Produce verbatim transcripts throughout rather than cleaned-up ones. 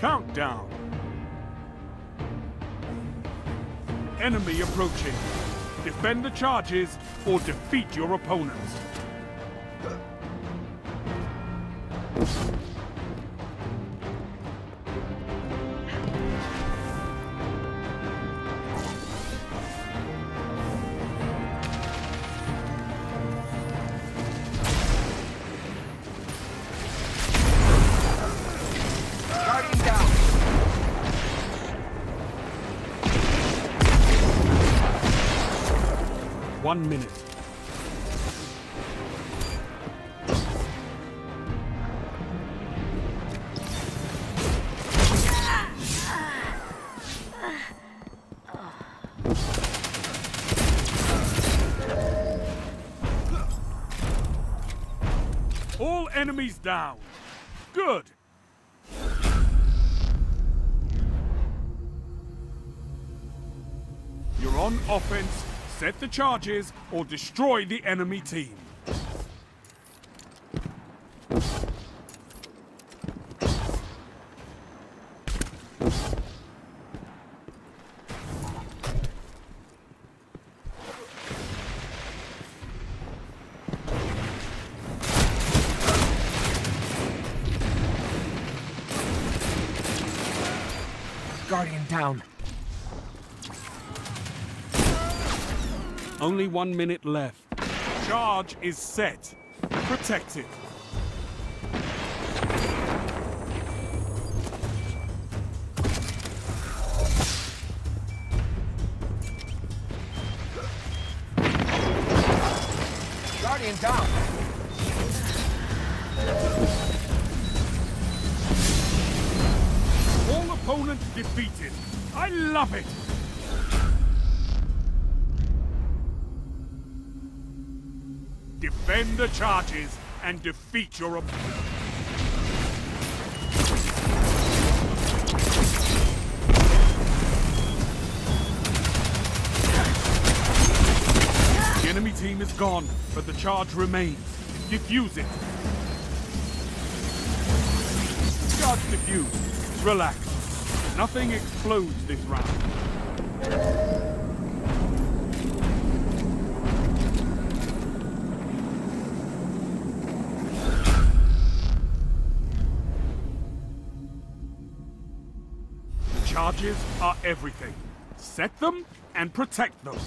Countdown. Enemy approaching. Defend the charges or defeat your opponents. One minute. All enemies down. Good. You're on offense. Set the charges or destroy the enemy team. Guardian down. Only one minute left. Charge is set. Protect it. Guardian down. All opponents defeated. I love it. Defend the charges and defeat your opponent. The enemy team is gone, but the charge remains. Defuse it. Charge defused. Relax. Nothing explodes this round. Charges are everything. Set them and protect them.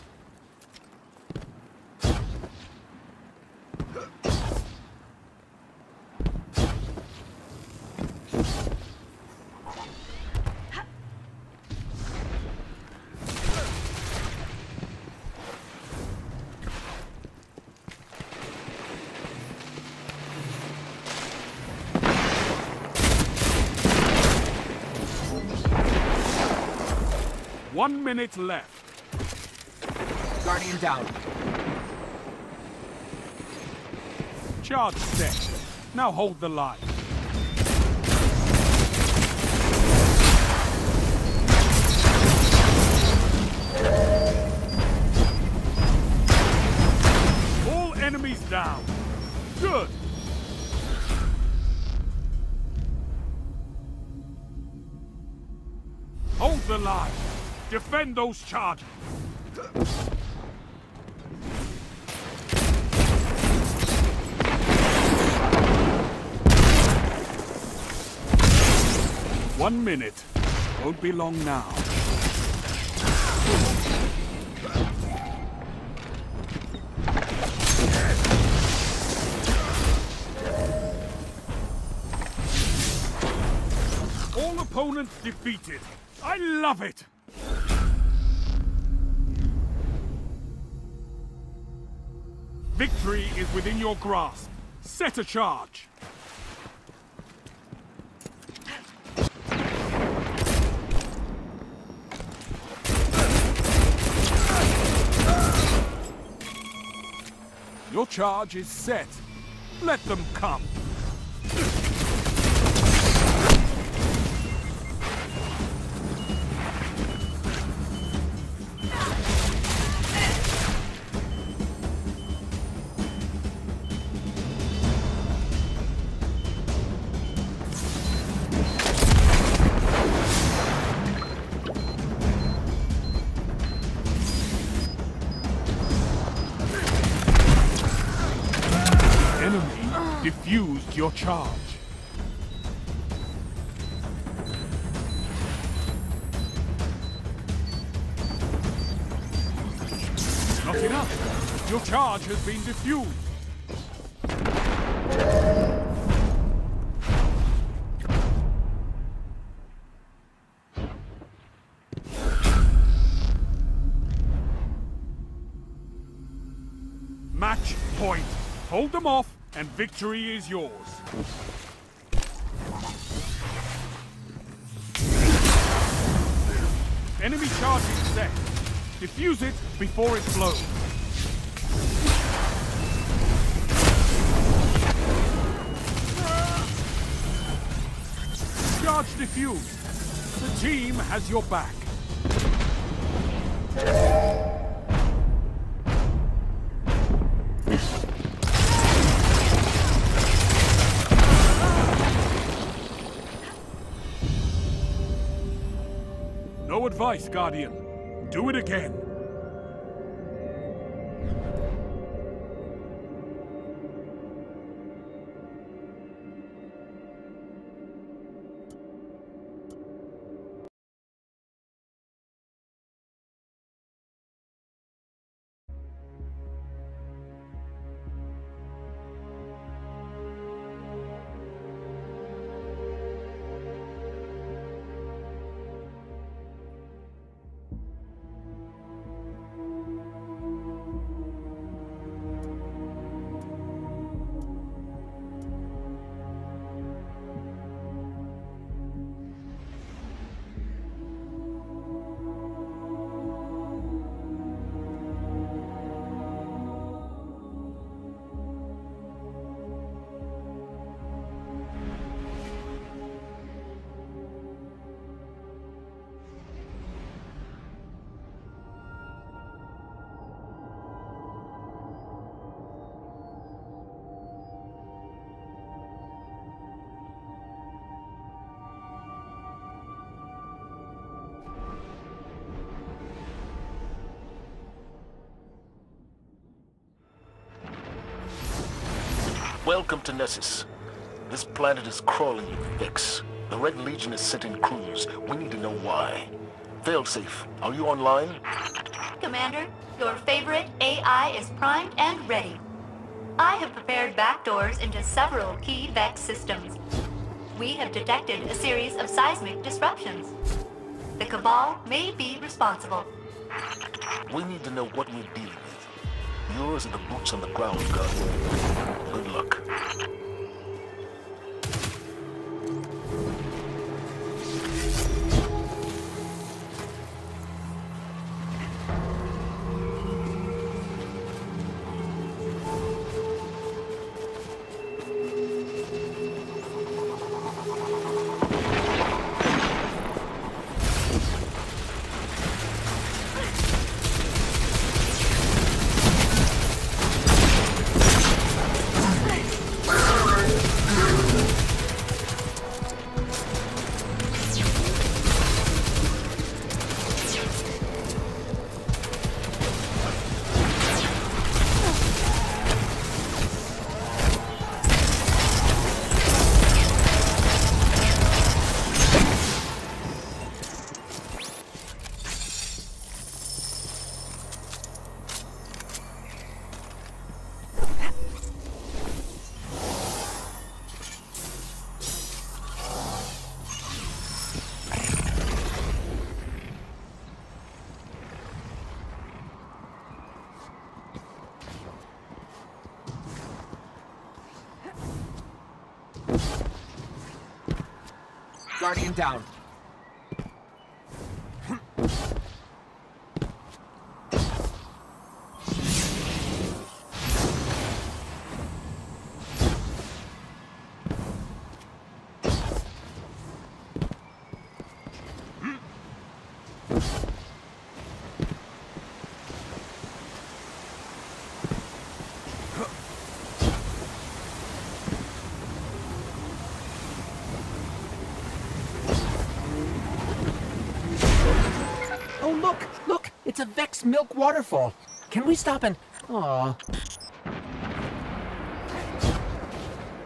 One minute left. Guardian down. Charge set. Now hold the line. All enemies down. Good. Hold the line. Defend those charges. One minute. Won't be long now. All opponents defeated. I love it. Victory is within your grasp. Set a charge. Your charge is set. Let them come. Diffused your charge. Not enough. Your charge has been diffused. Match point. Hold them off, and victory is yours. Enemy charging set. Defuse it before it blows. Charge defused. The team has your back. No advice, Guardian. Do it again. Welcome to Nessus. This planet is crawling with Vex. The Red Legion is sent in crews. We need to know why. Failsafe, are you online? Commander, your favorite A I is primed and ready. I have prepared backdoors into several key Vex systems. We have detected a series of seismic disruptions. The Cabal may be responsible. We need to know what we're dealing with. Yours are the boots on the ground, Guardian. Good luck. Guardian down. Oh, look! Look! It's a Vex milk waterfall. Can we stop and... Aw.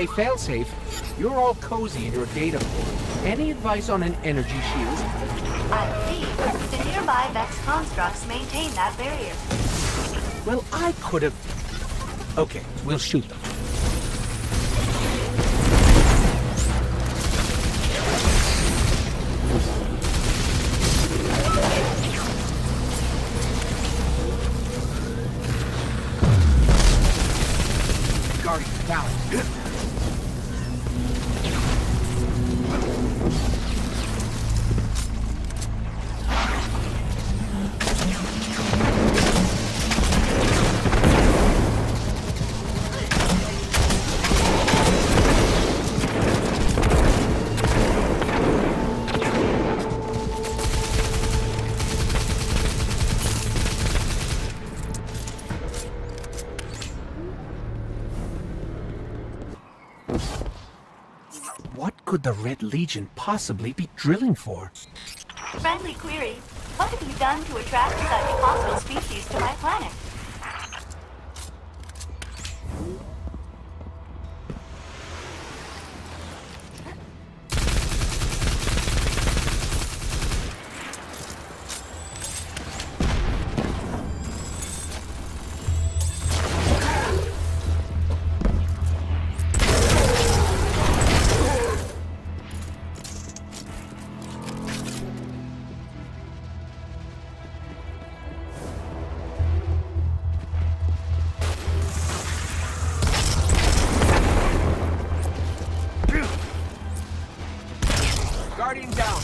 Hey, Failsafe, you're all cozy in your data core. Any advice on an energy shield? I believe the nearby Vex constructs maintain that barrier. Well, I could have... Okay, we'll shoot them. Guardian, down. What could the Red Legion possibly be drilling for? Friendly query. What have you done to attract such hostile species to my planet? Guardian down.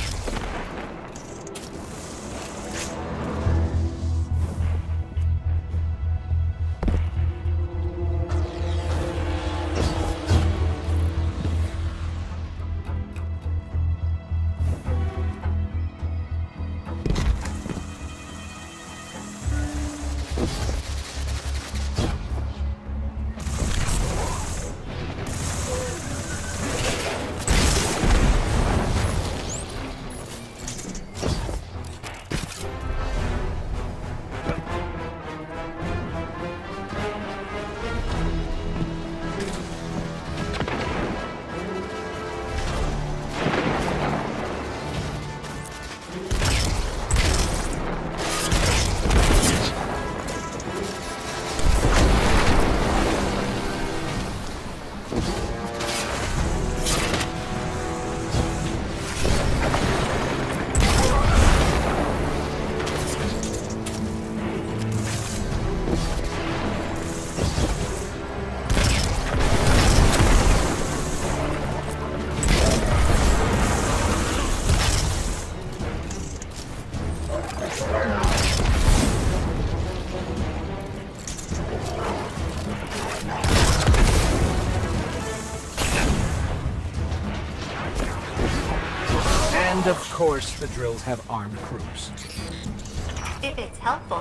And of course, the drills have armed crews. If it's helpful.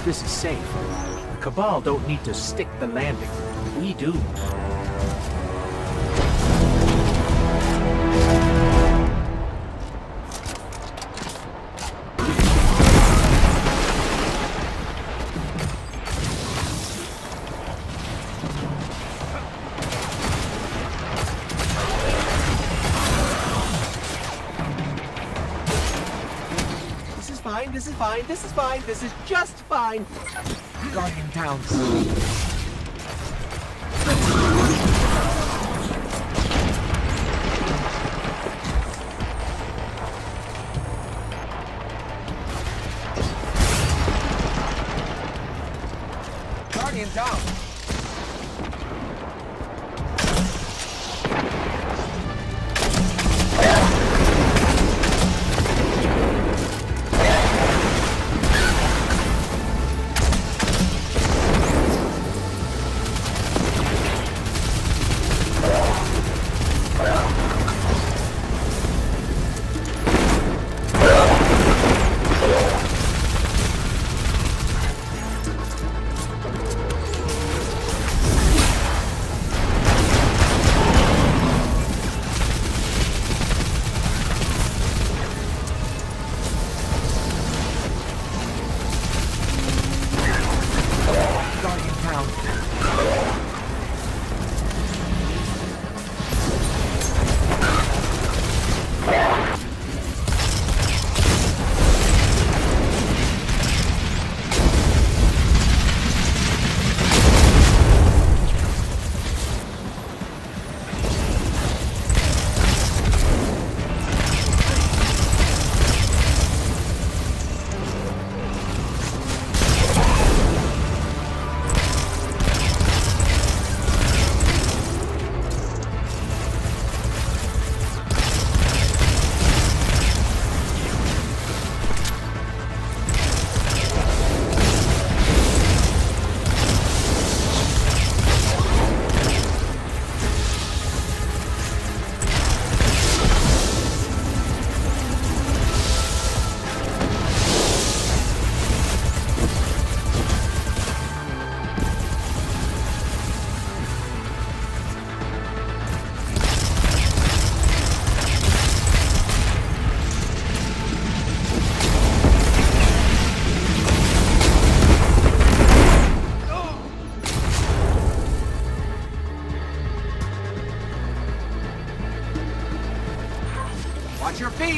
this is safe. The Cabal don't need to stick the landing. We do. This is fine, this is fine, this is just fine. Guardian down. Guardian down. Watch your feet!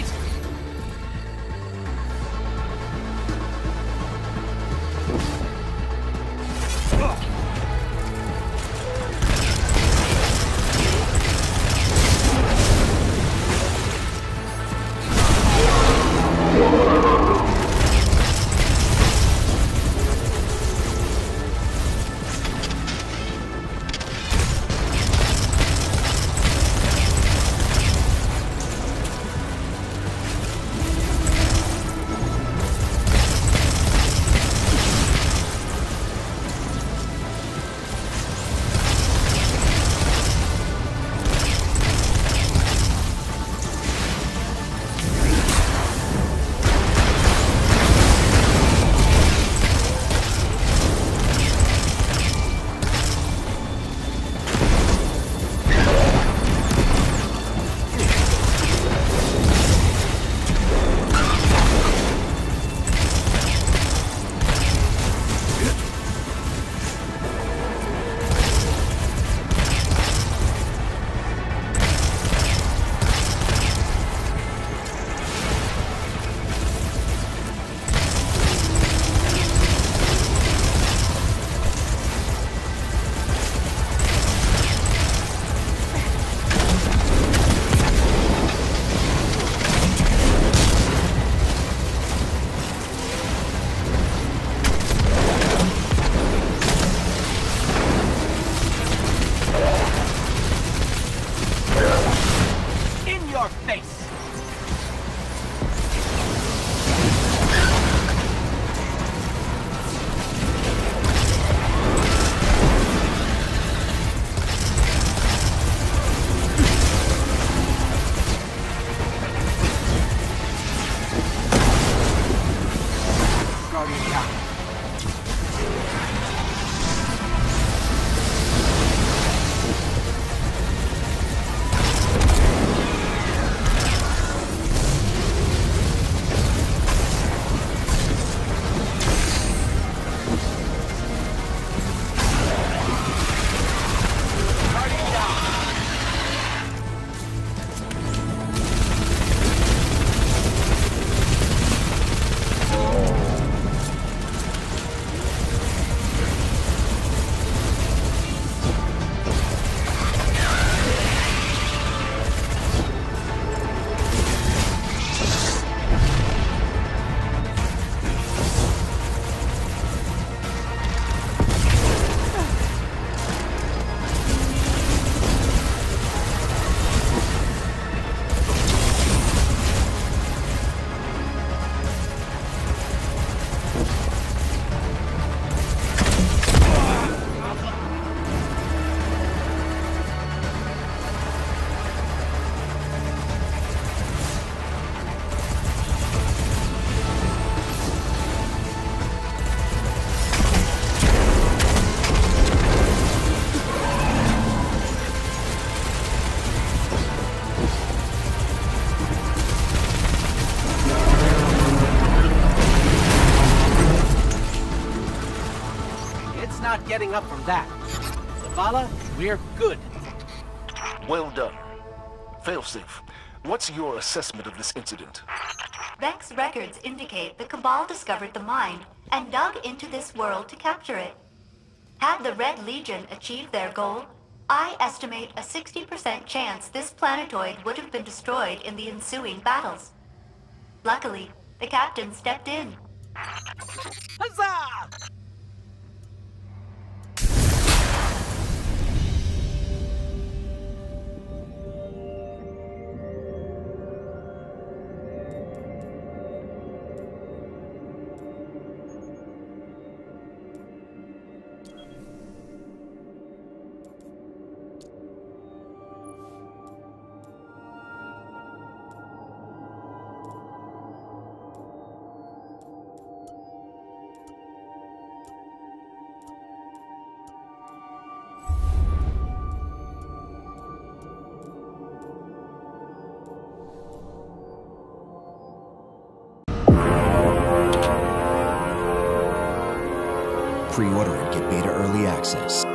Guardian down. getting up from that. Zavala, we're good. Well done. Failsafe, what's your assessment of this incident? Vex records indicate the Cabal discovered the mind and dug into this world to capture it. Had the Red Legion achieved their goal, I estimate a sixty percent chance this planetoid would have been destroyed in the ensuing battles. Luckily, the captain stepped in. Huzzah! Pre-order and get beta early access.